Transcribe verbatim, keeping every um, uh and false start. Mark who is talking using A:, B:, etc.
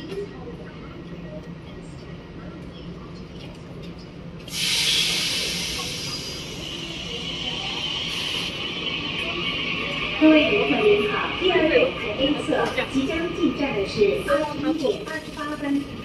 A: 各位游客您好，第二位排 A 侧即将进站的是八点二十八分。